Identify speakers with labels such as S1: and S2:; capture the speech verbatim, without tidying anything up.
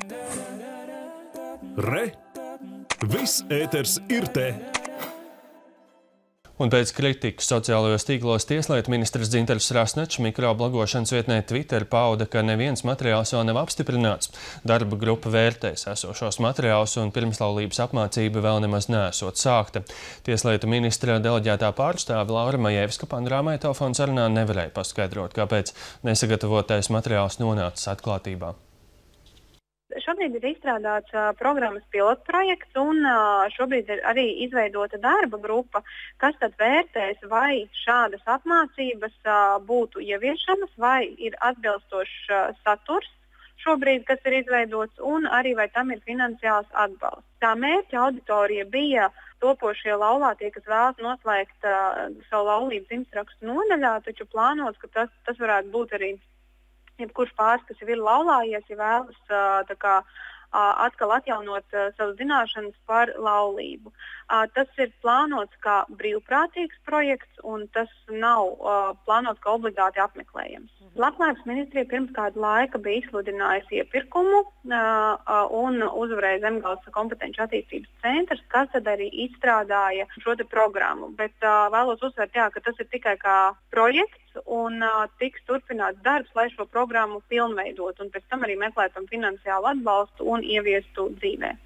S1: Re! Viss ēters ir te!
S2: Un pēc kritikas sociālajos tīklos tieslietu ministrs Dzintaļs Rasnečs mikroblogošanas vietnē Twitter pauda, ka neviens materiāls vēl nav apstiprināts. Darba grupa vērtēs esošos materiālus un pirmslaulības apmācība vēl nemaz neesot sākta. Tieslietu ministra deleģētā pārstāve Laura Majevska panorāmai telefona sarunā nevarēja paskaidrot, kāpēc nesagatavotais materiāls nonācis atklātībā.
S3: Šobrīd ir izstrādāts uh, programmas pilotprojekts un uh, šobrīd ir arī izveidota darba grupa, kas tad vērtēs, vai šādas apmācības uh, būtu ieviešanas, vai ir atbilstošs uh, saturs šobrīd, kas ir izveidots, un arī vai tam ir finansiāls atbalsts. Tā mērķa auditorija bija topošie laulātie, kas vēlas noslēgt uh, savu laulību dzimstrakstu nodaļā, taču plānots, ka tas, tas varētu būt arī jebkurš pāris, kas jau ir laulājies, ja vēlas tā kā, atkal atjaunot savas zināšanas par laulību. Tas ir plānots kā brīvprātīgs projekts, un tas nav plānots kā obligāti apmeklējams. Labklājības ministrija pirms kāda laika bija izsludinājusi iepirkumu un uzvarēja Zemgales kompetenci attīstības centrs, kas tad arī izstrādāja šo te programmu. Bet vēlos uzsvērt, jā, ka tas ir tikai kā projekts, un uh, tiks turpināts darbs, lai šo programmu pilnveidot un pēc tam arī meklētam finansiālu atbalstu un ieviestu dzīvē.